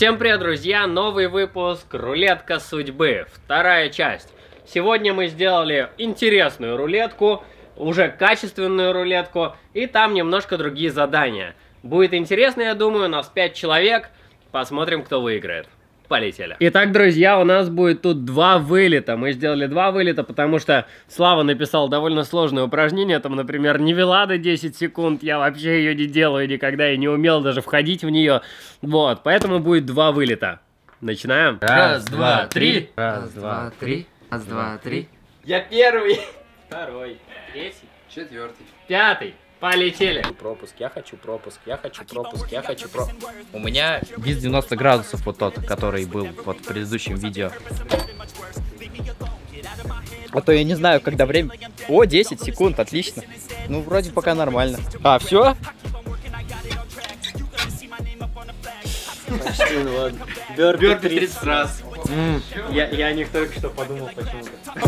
Всем привет, друзья! Новый выпуск «Рулетка судьбы», вторая часть. Сегодня мы сделали интересную рулетку, уже качественную рулетку, и там немножко другие задания. Будет интересно, я думаю, у нас 5 человек. Посмотрим, кто выиграет. Полетели. Итак, друзья, у нас будет тут 2 вылета. Мы сделали 2 вылета, потому что Слава написал довольно сложное упражнение. Там, например, Невелада 10 секунд. Я вообще ее не делаю никогда и не умел даже входить в нее. Вот, поэтому будет 2 вылета. Начинаем? Раз, два, три. Раз, два, три. Раз, два, три. Я первый. Второй. Третий. Четвертый. Пятый. Полетели. Пропуск, я хочу пропуск, я хочу пропуск, я хочу пропуск. У меня виз 90 градусов, вот тот, который был вот в предыдущем видео. А то я не знаю, когда время... О, 10 секунд, отлично. Ну, вроде пока нормально. А, все? Почти, ну ладно. Бёрпи 30 раз. Я о них только что подумал почему-то.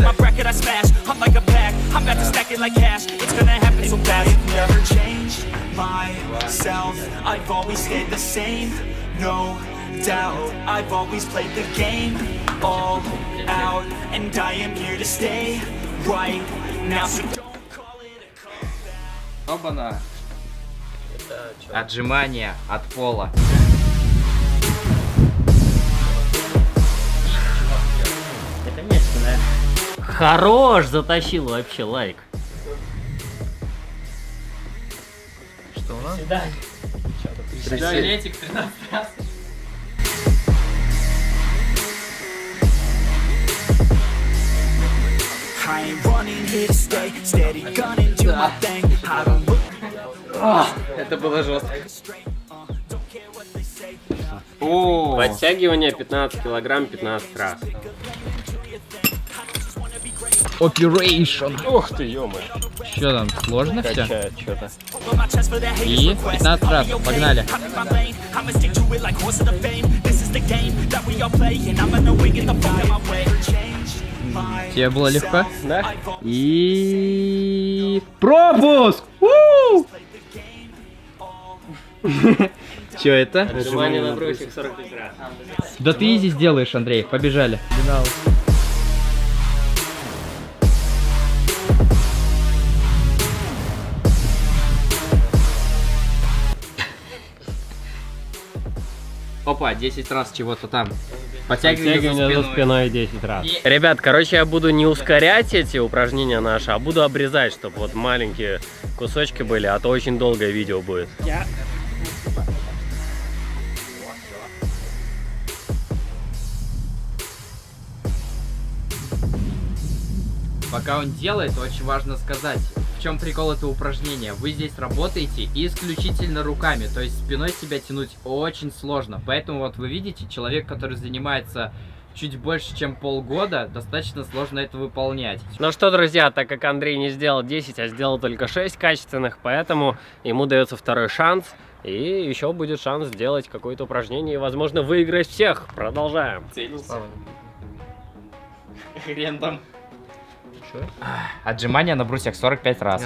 Оба-на. Отжимания от пола. Хорош, затащил вообще, лайк. Что у нас? Свидание. 13 раз. Это было жестко. О, Подтягивание 15 килограмм 15 раз. Operation. Ух ты, ё-моё. Что там, сложно все? Качает что-то. И 15 раз, погнали. Тебе было легко? Да? И... Пропуск! Че это? Отжимание на брусьях 45 раз. Да ты изи сделаешь, Андрей, побежали. Опа, 10 раз чего-то там. Подтягивание за спиной 10 раз. Ребят, короче, я буду не ускорять эти упражнения наши, а буду обрезать, чтобы вот маленькие кусочки были, а то очень долгое видео будет. Пока он делает, очень важно сказать, в чем прикол этого упражнения. Вы здесь работаете исключительно руками, то есть спиной себя тянуть очень сложно. Поэтому вот вы видите, человек, который занимается чуть больше, чем полгода, достаточно сложно это выполнять. Ну что, друзья, так как Андрей не сделал 10, а сделал только 6 качественных, поэтому ему дается второй шанс. И еще будет шанс сделать какое-то упражнение и, возможно, выиграть всех. Продолжаем. Хрен там. Отжимания на брусьях 45 раз.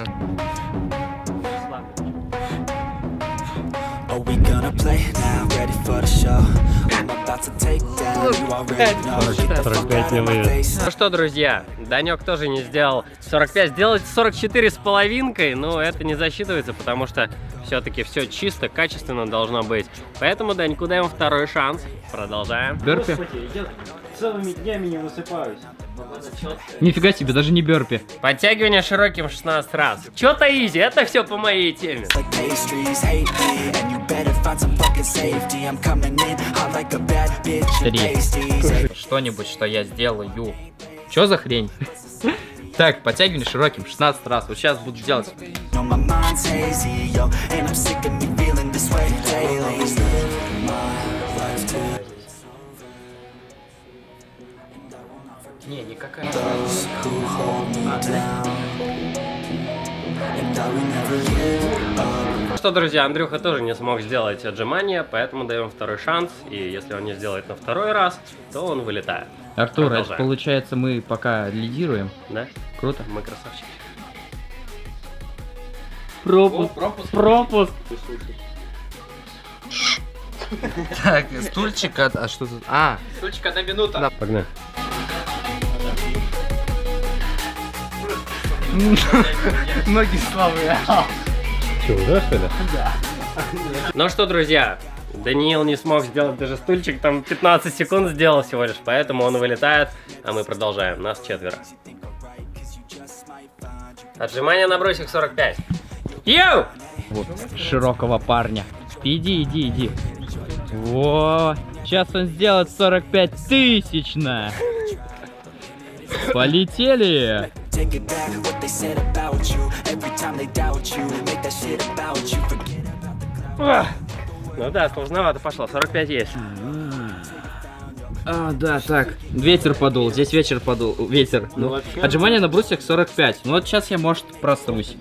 Ну что, друзья, Данек тоже не сделал 45, сделать 44 с половинкой, но это не засчитывается, потому что все-таки все чисто, качественно должно быть. Поэтому Даньку даем второй шанс. Продолжаем. Бёрпи. Целыми днями не высыпаюсь. Нифига себе, даже не бёрпи. Подтягивание широким 16 раз. Чё-то изи, это все по моей теме. Что-нибудь, что я сделаю. Чё за хрень? Так, подтягивание широким 16 раз. Вот сейчас буду делать. Не, никакая. Что, друзья, Андрюха тоже не смог сделать отжимания, поэтому даем второй шанс. И если он не сделает на второй раз, то он вылетает. Артур, это Продолжаем. получается мы пока лидируем. Да? Круто. Мы красавчики. Пропуск. Пропуск. Так, стульчик, а что тут? Стульчик 1 минута. Да, погнали. Ноги слабые. Че, уже что ли? Да. Ну что, друзья, Даниил не смог сделать даже стульчик, там 15 секунд сделал всего лишь, поэтому он вылетает, а мы продолжаем, нас 4. Отжимания на брусьях 45. Йоу! Вот, широкого парня. Иди. Во, сейчас он сделает 45 тысячное. Полетели. Ну да, сложновато пошло, 45 есть. Да, так. Ветер подул, здесь ветер подул. Ветер. Ну, вообще, отжимания на брусьях 45. Ну вот сейчас я, может, просрусь.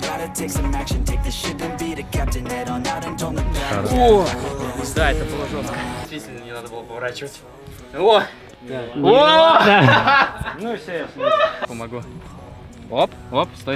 О! Да, это было жестко. Действительно, не надо было поворачивать. О! О! Ну все, Помогу. Оп, стой.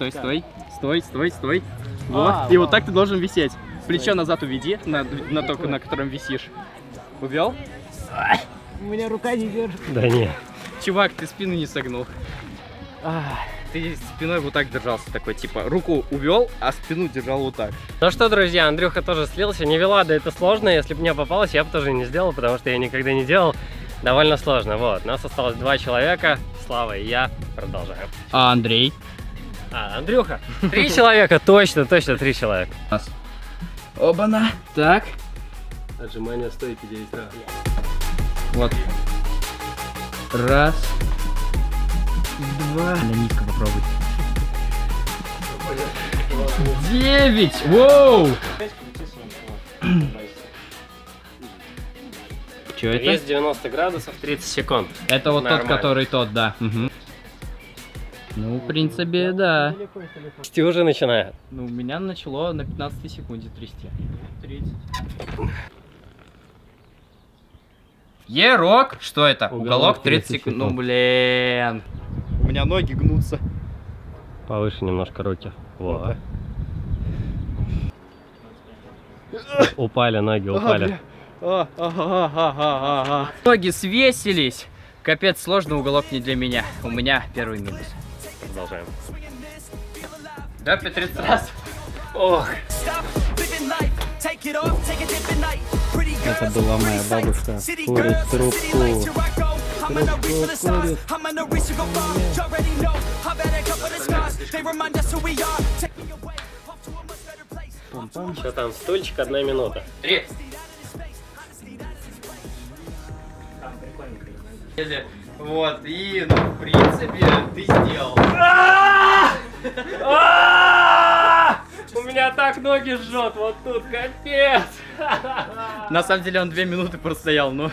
Вот. И вот так ты должен висеть. Плечо назад уведи, на то, на котором висишь. Увел? у меня рука не держит. Да не. Чувак, ты спину не согнул. Ты спиной вот так держался, такой, типа, руку увел, а спину держал вот так. Ну что, друзья, Андрюха тоже слился. Не вела, да это сложно. Если бы мне попалось, я бы тоже не сделал, потому что я никогда не делал. Довольно сложно. Вот, нас осталось 2 человека. Слава и я. Продолжаем. А Андрей? Андрюха. 3 человека, точно 3 человека. Оба-на. Так. Отжимания стойки 9 раз. Вот. Раз. 2. На низко попробуй. 9. Воу! Че это? Вес 90 градусов, 30 секунд. Это вот Нормально. тот, который тот, да. Угу. Ну, в принципе, да. Ты уже начинает. Ну, у меня начало на 15 секунде трясти. 30. Ерок! Что это? Уголок 30 секунд. Ну, блин. У меня ноги гнутся. Повыше немножко руки. Вот. Упали ноги, упали. Ноги свесились. Капец, сложный уголок не для меня. У меня первый минус. Продолжаем. Да, 30 раз. Ох. Это была моя бабушка. Курит трубку. Что там, стульчик, 1 минута. 3. Вот, и, ну, в принципе, ты сделал. У меня так ноги жжет, вот тут, капец. На самом деле он 2 минуты простоял, ну.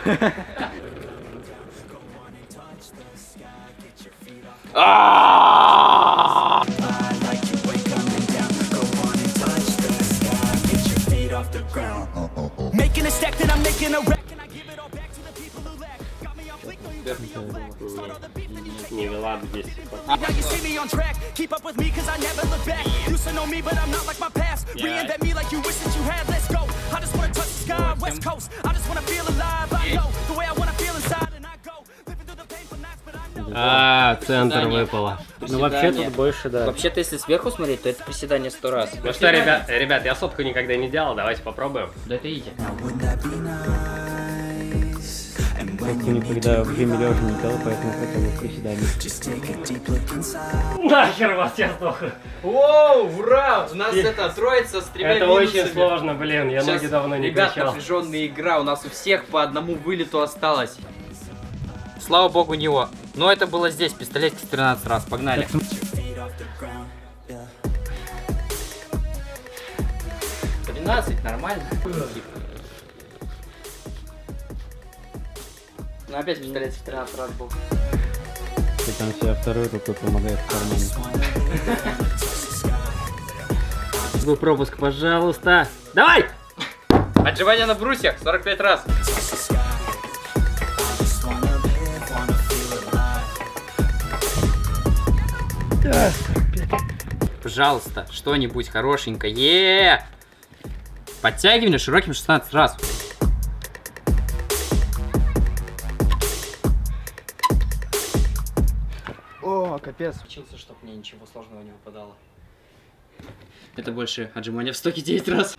Не вела 200 секунд. Центр выпало. Ну вообще тут больше, да. Вообще-то, если сверху смотреть, то это приседание 100 раз. Ну что, ребят, я сотку никогда не делал, давайте попробуем. Да это изи. Просто никогда в жиме лежа не делал, поэтому хотя бы приседания. Нахер вас я сдохну. Оу, ура! У нас это троица с 3 Это минусами. очень сложно, блин, я ноги давно не ребят, качал. напряженная игра, у нас у всех по одному вылету осталось. Слава богу, него. Но это было здесь, пистолетки 13 раз, погнали. Нормально. Ну опять пистолет в 13 раз был. Ты там себе второй рукой помогаешь в кармане. Свой пропуск, пожалуйста. Давай! Отжимания на брусьях 45 раз. Пожалуйста, что-нибудь хорошенькое. Подтягивание широким 16 раз. капец. Учился, чтобы мне ничего сложного не выпадало. Это больше отжимания в стоке 9 раз.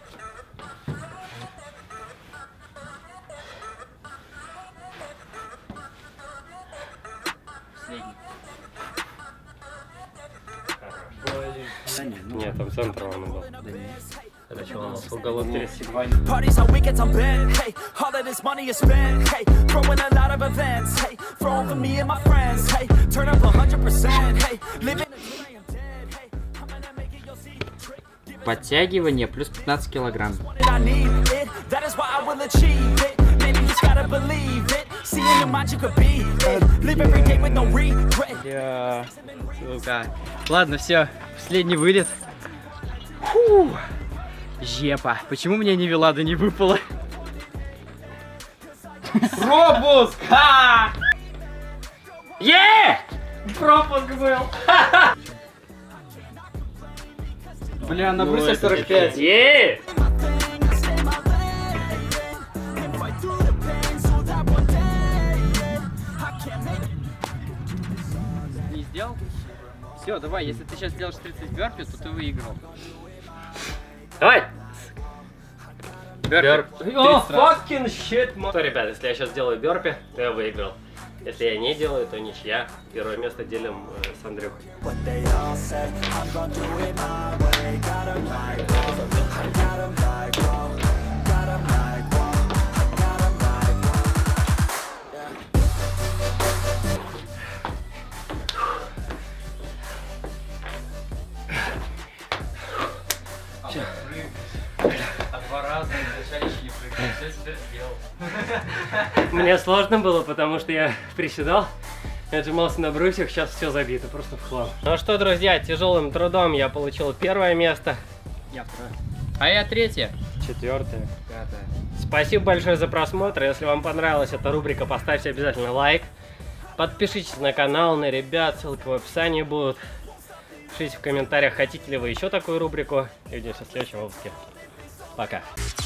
Нет, там центр он был. Это что у нас? Уголок 32. Parties on weekends I'm bent, hey. All of this money is spent, hey. Throwing a lot of events, hey. Throwing for me and my friends, hey. Turn up 100%, hey. Living until I am dead, hey. I'm gonna make it, you'll see. Подтягивание плюс 15 килограмм. I need it, that is why I will achieve it. Man, you just gotta believe it. See in your mind you could be it. Live every day with no regret. Сука. Ладно, все. Последний вылет. Фу. Жепа. Почему мне Невелада не выпала? Пропуск! Пропуск был! Бля, на брусе 45. Не сделал? Все, давай, если ты сейчас сделаешь 30 бёрпи, то ты выиграл. Давай! Бёрпи. О, fucking shit, man. Ребят, если я сейчас сделаю бёрпи, то я выиграл. Если я не делаю, то ничья. Первое место делим с Андрюхой. Мне сложно было, потому что я приседал, отжимался на брусьях, сейчас все забито, просто в хлам. Ну что, друзья, тяжелым трудом я получил первое место. Я второе. А я третье. Четвертое. Пятое. Спасибо большое за просмотр. Если вам понравилась эта рубрика, поставьте обязательно лайк. Подпишитесь на канал, на ребят, ссылки в описании будут. Пишите в комментариях, хотите ли вы еще такую рубрику. И увидимся в следующем выпуске. Пока.